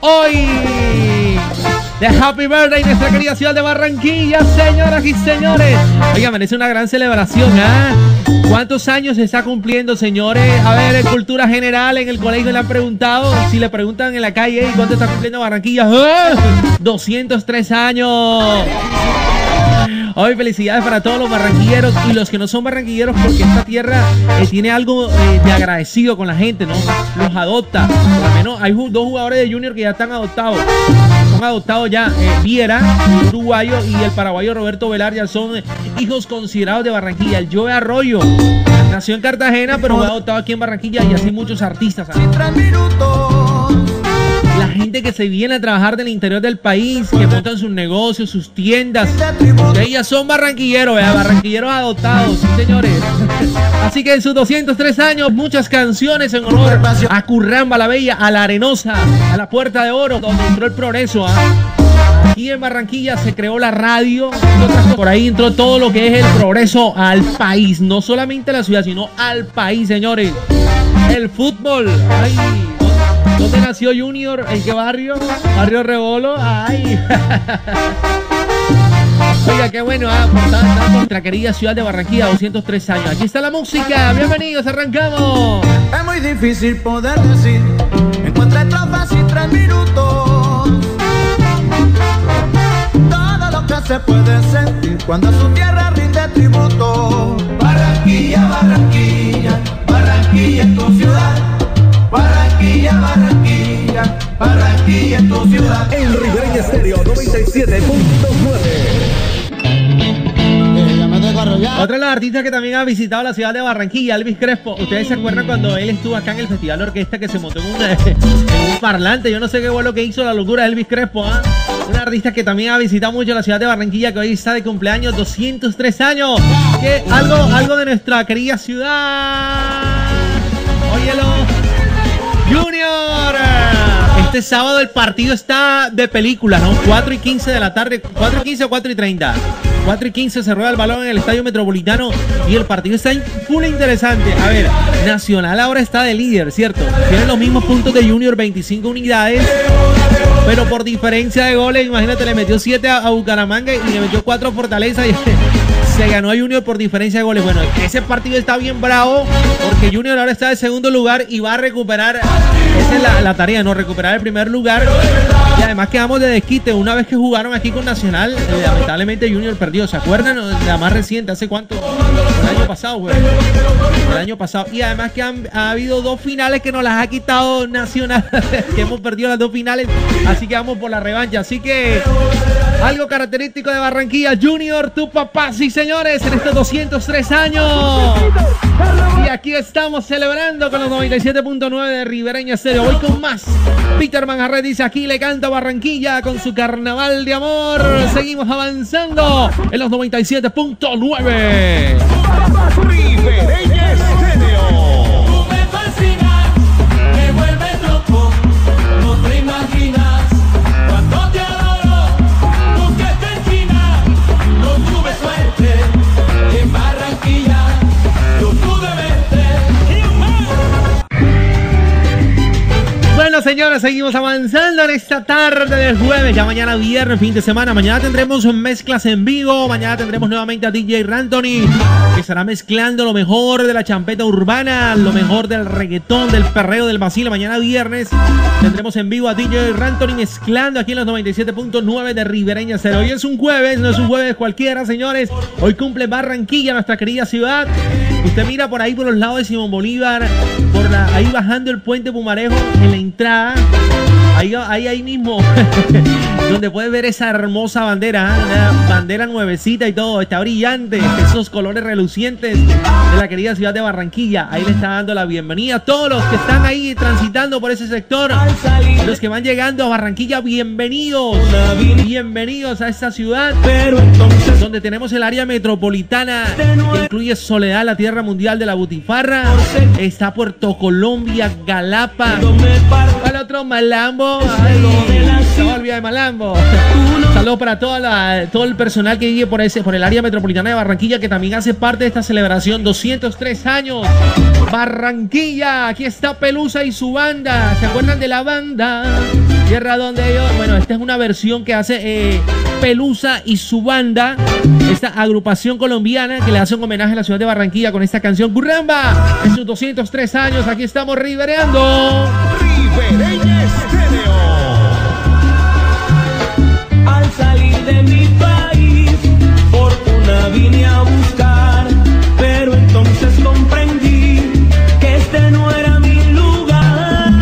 hoy de Happy Birthday, nuestra querida ciudad de Barranquilla, señoras y señores. Oiga, merece una gran celebración, ¿ah? ¿Cuántos años se está cumpliendo, señores? A ver, en cultura general, en el colegio le han preguntado, si le preguntan en la calle, ¿y cuánto está cumpliendo Barranquilla? ¡Ah! 203 años. Hoy felicidades para todos los barranquilleros y los que no son barranquilleros, porque esta tierra tiene algo de agradecido con la gente, ¿no? Los adopta. Por lo menos hay dos jugadores de Junior que ya están adoptados. Son adoptados ya. Viera, el uruguayo, y el paraguayo Roberto Velar ya son hijos considerados de Barranquilla. El Joe Arroyo nació en Cartagena, pero fue adoptado aquí en Barranquilla, y así muchos artistas, ¿sabes? La gente que se viene a trabajar del interior del país, que montan sus negocios, sus tiendas, que ellas son barranquilleros, barranquilleros adoptados, sí, señores. Así que en sus 203 años, muchas canciones en honor a Curramba la Bella, a La Arenosa, a la Puerta de Oro, donde entró el progreso. Aquí en Barranquilla se creó la radio, por ahí entró todo lo que es el progreso al país, no solamente a la ciudad, sino al país, señores. El fútbol, ay. ¿Dónde nació Junior? ¿En qué barrio? Barrio Rebolo. ¡Ay! Oiga, qué bueno, por nuestra querida ciudad de Barranquilla, 203 años. Aquí está la música. Bienvenidos, arrancamos. Es muy difícil poder decir, encuentra estrofas y 3 minutos. Todo lo que se puede sentir cuando a su tierra rinde tributo. Barranquilla, Barranquilla, Barranquilla es tu ciudad. Barranquilla, Barranquilla, Barranquilla es tu ciudad. En Ribereña Estéreo 97.9. Otro de los artistas que también ha visitado la ciudad de Barranquilla, Elvis Crespo. ¿Ustedes se acuerdan cuando él estuvo acá en el Festival de Orquesta, que se montó en un parlante? Yo no sé qué fue lo que hizo, la locura de Elvis Crespo, ¿ah? Un artista que también ha visitado mucho la ciudad de Barranquilla, que hoy está de cumpleaños, 203 años. Que algo de nuestra querida ciudad. Óyelo. Junior, este sábado el partido está de película, ¿no? 4:15 de la tarde, 4:15 o 4:30. 4:15 se rueda el balón en el Estadio Metropolitano y el partido está full interesante. A ver, Nacional ahora está de líder, ¿cierto? Tiene los mismos puntos de Junior, 25 unidades, pero por diferencia de goles, imagínate, le metió 7 a Bucaramanga y le metió 4 a Fortaleza y se ganó a Junior por diferencia de goles. Bueno, ese partido está bien bravo porque Junior ahora está de segundo lugar y va a recuperar, esa es la tarea, ¿no? Recuperar el primer lugar. Y además quedamos de desquite. Una vez que jugaron aquí con Nacional, lamentablemente Junior perdió. ¿Se acuerdan? La más reciente, ¿hace cuánto? El año pasado, güey. El año pasado. Y además que ha habido 2 finales que nos las ha quitado Nacional, que hemos perdido las 2 finales. Así que vamos por la revancha. Así que algo característico de Barranquilla, Junior, tu papá, sí señores, en estos 203 años. Y aquí estamos celebrando con los 97.9 de Ribereña Estéreo. Voy con más. Peter Manjarret dice, aquí le canta Barranquilla con su carnaval de amor. Seguimos avanzando en los 97.9. Ribereña Estéreo. Tú me fascinas, me vuelves loco, no te imaginas cuánto te adoro. Tú que te enchinas, no tuve suerte en Barranquilla, yo pude verte. Bueno, señores, seguimos avanzando en esta tarde del jueves, ya mañana viernes, fin de semana. Mañana tendremos mezclas en vivo, mañana tendremos nuevamente a DJ Ranthony, que estará mezclando lo mejor de la champeta urbana, lo mejor del reggaetón, del perreo, del vacilo. Mañana viernes tendremos en vivo a DJ Ranthony mezclando aquí en los 97.9 de Ribereña Estéreo. Hoy es un jueves, no es un jueves cualquiera, señores. Hoy cumple Barranquilla, nuestra querida ciudad. Usted mira por ahí por los lados de Simón Bolívar, ahí bajando el puente Pumarejo, en la entrada, ahí mismo, donde puedes ver esa hermosa bandera, una bandera nuevecita y todo, está brillante, esos colores relucientes de la querida ciudad de Barranquilla. Ahí le está dando la bienvenida a todos los que están ahí transitando por ese sector, los que van llegando a Barranquilla, bienvenidos a esta ciudad, donde tenemos el área metropolitana, que incluye Soledad, la tierra mundial de la butifarra, está Puerto Colombia, Galapa, al otro Malambo, ay, Olvida de Malambo. Saludos para todo el personal que vive por el área metropolitana de Barranquilla, que también hace parte de esta celebración. 203 años. Barranquilla. Aquí está Pelusa y su banda. ¿Se acuerdan de la banda? Tierra donde yo... Bueno, esta es una versión que hace Pelusa y su banda. Esta agrupación colombiana que le hace un homenaje a la ciudad de Barranquilla con esta canción Curramba. En sus 203 años. Aquí estamos ribereando. Ribereña Estéreo. Al salir de mi país, fortuna vine a buscar, pero entonces comprendí que este no era mi lugar.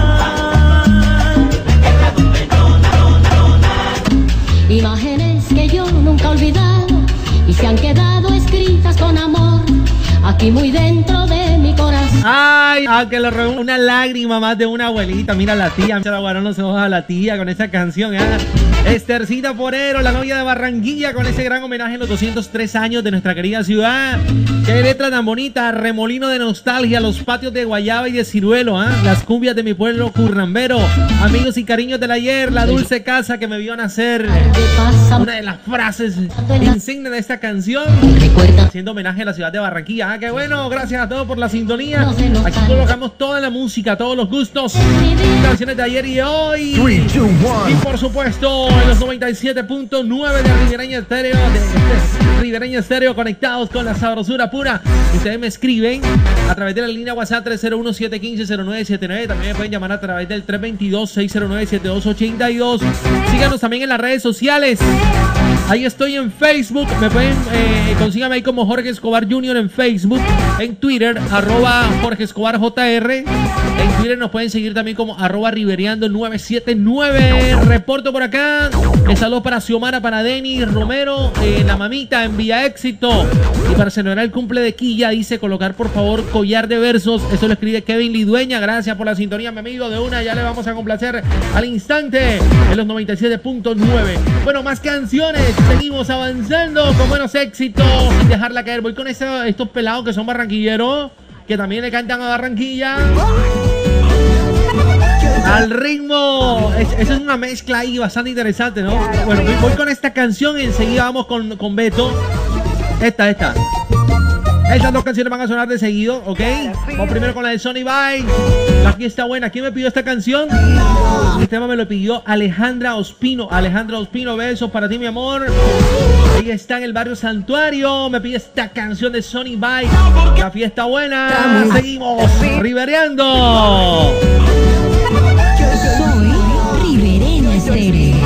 Imágenes que yo nunca he olvidado y se han quedado escritas con amor aquí muy dentro de mi corazón. Ay, que lo reúne una lágrima más de una abuelita. Mira la tía, se le aguaron los ojos a la tía con esa canción, ¿eh? Estercita Forero, la novia de Barranquilla, con ese gran homenaje en los 203 años de nuestra querida ciudad. Qué letra tan bonita, remolino de nostalgia, los patios de guayaba y de ciruelo, ¿eh? Las cumbias de mi pueblo currambero, amigos y cariños del ayer, la dulce casa que me vio nacer. Una de las frases insignes de esta canción, haciendo homenaje a la ciudad de Barranquilla. Ah, qué bueno, gracias a todos por la sintonía. Aquí colocamos toda la música, todos los gustos, canciones de ayer y de hoy. 3, 2, 1. Y por supuesto, en los 97.9 de Ribereña Estéreo, Ribereña Estéreo, conectados con la sabrosura pura. Ustedes me escriben a través de la línea WhatsApp 301-715-0979. También me pueden llamar a través del 322-609-7282. Síganos también en las redes sociales. Ahí estoy en Facebook. Me pueden, consíganme ahí como Jorge Escobar Jr. en Facebook. En Twitter, @Jorge Escobar JR. En Twitter nos pueden seguir también como @Ribereando979. Reporto por acá. Saludos para Xiomara, para Denis Romero, la mamita en Villa Éxito. Y para celebrar el cumple de Quilla, dice colocar por favor collar de versos. Eso lo escribe Kevin Lidueña. Gracias por la sintonía, mi amigo. De una, ya le vamos a complacer al instante en los 97.9. Bueno, más canciones. Seguimos avanzando con buenos éxitos sin dejarla caer. Voy con estos pelados que son barranquilleros, que también le cantan a Barranquilla al ritmo. Esa es una mezcla ahí bastante interesante, ¿no? Bueno, voy con esta canción y enseguida vamos con Beto. Esta. Estas dos canciones van a sonar de seguido, ¿ok? Vamos primero con la de Sonny Boy. Aquí está buena. ¿Quién me pidió esta canción? Este tema me lo pidió Alejandra Ospino. Alejandra Ospino, besos para ti, mi amor. Ella está en el barrio Santuario. Me pide esta canción de Sonny Boy. La fiesta buena. Seguimos ribereando. Soy Ribereña Estéreo.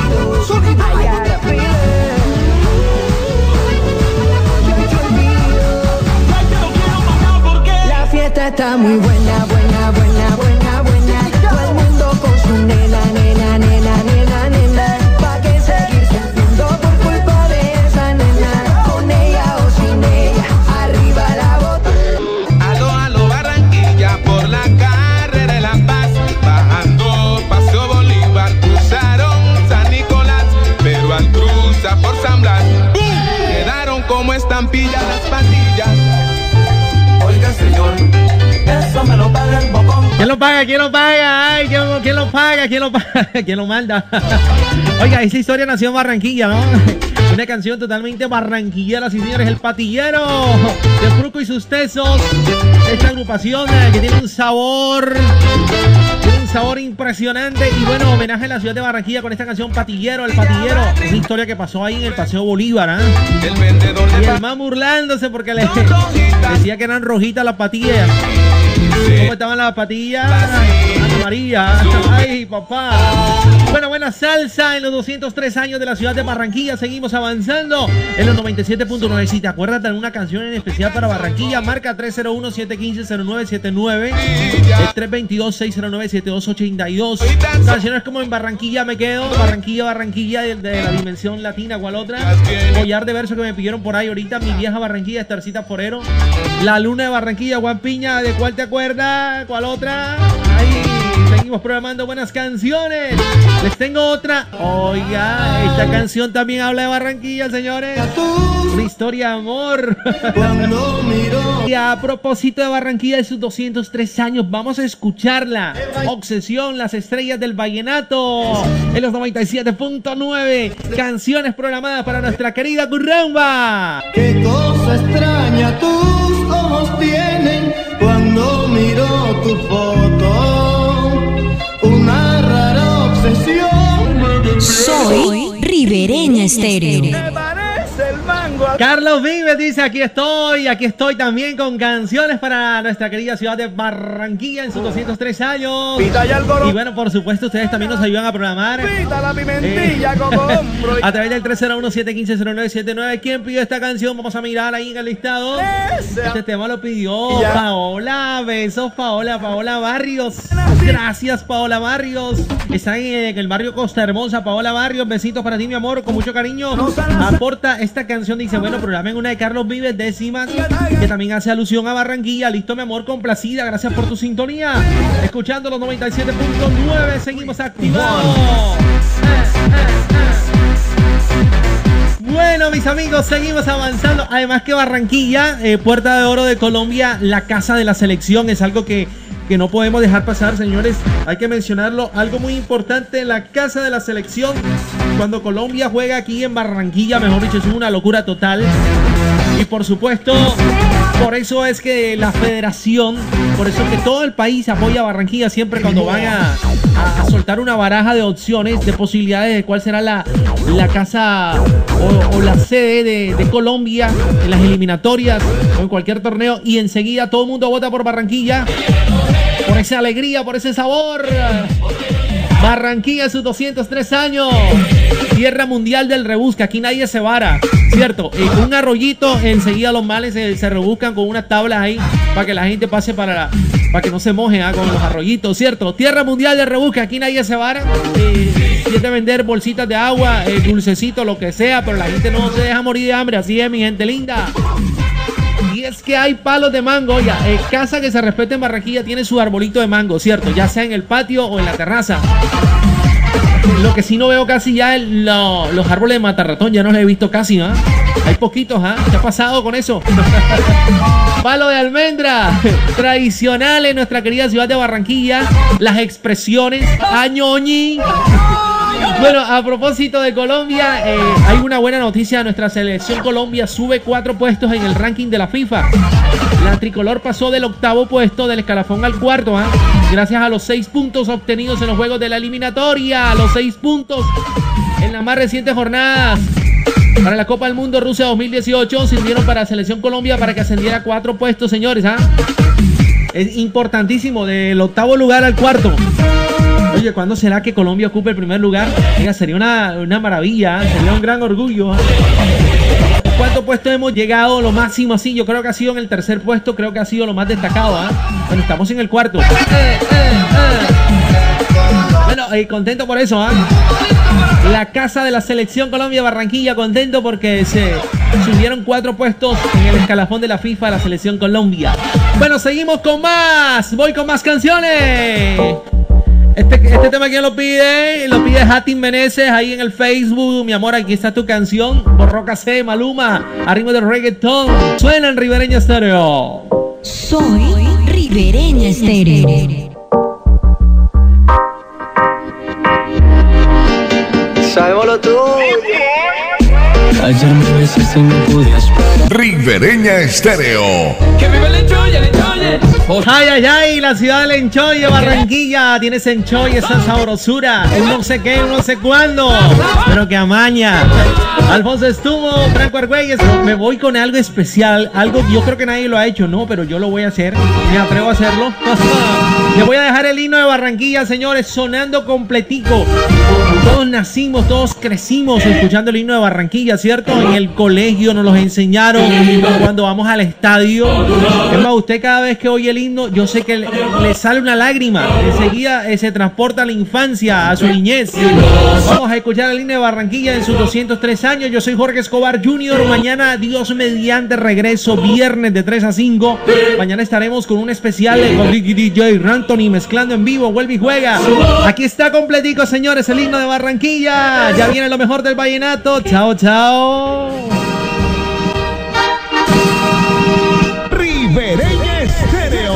La fiesta está muy buena, buena, buena, buena, buena. Todo el mundo con su nena, nena, nena, nena, nena. ¿Pa' qué seguir sufriendo por culpa de esa nena? Con ella o sin ella, arriba la bota. Aló, Barranquilla, por la carrera de La Paz, bajando Paseo Bolívar, cruzaron San Nicolás, pero al cruzar por San Blas, ¡pum!, quedaron como estampillas las pandillas. Oiga, señor, eso me lo paga el bocón. ¿Quién lo paga? ¿Quién lo paga? Ay, ¿quién lo paga? ¿Quién lo paga? ¿Quién lo manda? Oiga, esa historia nació en Barranquilla, ¿no? Una canción totalmente barranquillera, sí, señores. El Patillero de Fruco y sus Tesos. Esta agrupación que tiene un sabor impresionante. Y bueno, homenaje a la ciudad de Barranquilla con esta canción Patillero, el Patillero. Una historia que pasó ahí en el Paseo Bolívar, ¿eh? El vendedor Y de el man burlándose porque le decía que eran rojitas las patillas. ¿Cómo estaban las patillas? María. Ay, papá. Buena salsa en los 203 años de la ciudad de Barranquilla. Seguimos avanzando en los 97.9. Si te acuerdas de una canción en especial para Barranquilla, marca 301-715-0979. El 322-609-7282. Canciones como En Barranquilla me quedo, Barranquilla de la dimensión latina, ¿cuál otra? Collar de verso que me pidieron por ahí ahorita. Mi vieja Barranquilla, Estercita Forero. La luna de Barranquilla, Juan Piña, ¿de cuál te acuerdas? ¿Cuál otra? Ahí seguimos programando buenas canciones. Les tengo otra. Oiga, esta canción también habla de Barranquilla, señores. Una historia de amor. Cuando miro Y a propósito de Barranquilla de sus 203 años, vamos a escucharla. Obsesión, las estrellas del vallenato. En los 97.9. Canciones programadas para nuestra querida Curramba. qué cosa extraña tus ojos tienen cuando miro tu foto. Una rara obsesión. Soy Ribereña Estéreo. Carlos Vives dice, aquí estoy también con canciones para nuestra querida ciudad de Barranquilla en sus 203 años. Y bueno, por supuesto, ustedes también nos ayudan a programar La pimentilla como hombro. a través del 301-715-0979. ¿Quién pidió esta canción? Vamos a mirar ahí en el listado. Este tema lo pidió Ya. Paola. Besos, Paola Barrios. Gracias, Paola Barrios. Está en el barrio Costa Hermosa. Paola Barrios, besitos para ti, mi amor, con mucho cariño. Aporta esta canción, dice, bueno, programen una de Carlos Vives, Décimas, que también hace alusión a Barranquilla. Listo, mi amor, complacida. Gracias por tu sintonía. Escuchando los 97.9, seguimos activados. Bueno, mis amigos, seguimos avanzando. Además que Barranquilla, Puerta de Oro de Colombia, la casa de la selección, es algo que no podemos dejar pasar, señores. Hay que mencionarlo, algo muy importante, la casa de la selección. Cuando Colombia juega aquí en Barranquilla, mejor dicho, es una locura total. Y por supuesto, por eso es que la federación, por eso es que todo el país apoya a Barranquilla siempre cuando van a soltar una baraja de opciones, de posibilidades de cuál será la casa o la sede de Colombia en las eliminatorias o en cualquier torneo, y enseguida todo el mundo vota por Barranquilla, por esa alegría, por ese sabor. Barranquilla, sus 203 años. Tierra mundial del rebusca. Aquí nadie se vara, ¿cierto? Un arroyito, enseguida los males se rebuscan con unas tablas ahí para que la gente pase para que no se moje con los arroyitos, ¿cierto? Tierra mundial del rebusca. Aquí nadie se vara. Si es de vender bolsitas de agua, dulcecito, lo que sea, pero la gente no se deja morir de hambre. Así es, mi gente linda. Y es que hay palos de mango, ya. Casa que se respete en Barranquilla tiene su arbolito de mango, ¿cierto? Ya sea en el patio o en la terraza. Lo que sí no veo casi ya es los árboles de matarratón, ya no los he visto casi, ¿ah? Hay poquitos, ¿ah? ¿Qué ha pasado con eso? Palo de almendra, tradicional en nuestra querida ciudad de Barranquilla. Las expresiones, añoñi. Bueno, a propósito de Colombia, hay una buena noticia. Nuestra selección Colombia sube 4 puestos en el ranking de la FIFA. La tricolor pasó del 8º puesto del escalafón al 4º, ¿eh? Gracias a los 6 puntos obtenidos en los juegos de la eliminatoria. Los 6 puntos en las más recientes jornadas para la Copa del Mundo Rusia 2018 sirvieron para la selección Colombia para que ascendiera 4 puestos, señores, ¿ah? Es importantísimo, del 8º lugar al 4º. Oye, ¿cuándo será que Colombia ocupe el primer lugar? Oiga, sería una maravilla, ¿eh? Sería un gran orgullo, ¿eh? ¿Cuántos puestos hemos llegado? Lo máximo así, yo creo que ha sido en el 3er puesto, creo que ha sido lo más destacado, ¿eh? Bueno, estamos en el 4º. Bueno, contento por eso, ¿eh? La casa de la selección Colombia Barranquilla, contento porque se subieron 4 puestos en el escalafón de la FIFA de la selección Colombia. Bueno, seguimos con más, voy con más canciones. Este tema, ¿quién lo pide? Lo pide Hatim Meneses ahí en el Facebook. Mi amor, aquí está tu canción. Borroca C, Maluma, a ritmo de reggaetón. Suena en Ribereña Estéreo. Soy Ribereña Estéreo. Sabemos lo tuyo. Ayer me besaste y no pude esperar. Ribereña Estéreo. Que vive el enchoye, el enchoye. Ay, ay, ay, la ciudad del enchoye, Barranquilla. Tiene ese enchoye, esa sabrosura. Un no sé qué, un no sé cuándo. Pero que amaña. Alfonso Estuvo, Franco Argüelles. Me voy con algo especial. Algo que yo creo que nadie lo ha hecho, ¿no? Pero yo lo voy a hacer. Me atrevo a hacerlo. Le voy a dejar el himno de Barranquilla, señores, sonando completico. Todos nacimos, todos crecimos escuchando el himno de Barranquilla, ¿cierto? En el colegio nos los enseñaron cuando vamos al estadio. Es más, usted cada vez que oye el himno, yo sé que le sale una lágrima. Enseguida se transporta a la infancia, a su niñez. Vamos a escuchar el himno de Barranquilla en sus 203 años. Yo soy Jorge Escobar Jr. Mañana, Dios mediante, regreso viernes de 3 a 5. Mañana estaremos con un especial con DJ Anthony mezclando en vivo. Vuelve y juega. Aquí está completico, señores, el himno de Barranquilla. Ya viene lo mejor del vallenato. Chao, chao. Ribereña Estéreo.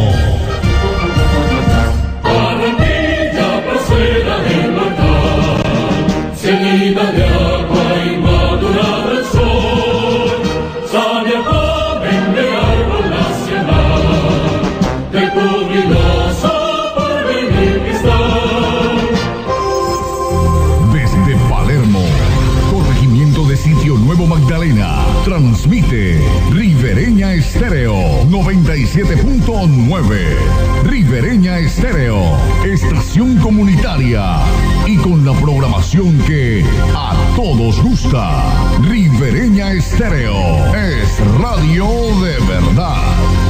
Barranquilla, parcela del Marcal, seguida de agua y madurada el sol, sabia joven de árbol nacional, del jubiloso porvenir cristal. Desde Palermo, corregimiento de Sitio Nuevo Magdalena, transmite Ribereña Estéreo 97.9. Ribereña Estéreo, estación comunitaria y con la programación que a todos gusta. Ribereña Estéreo es radio de verdad.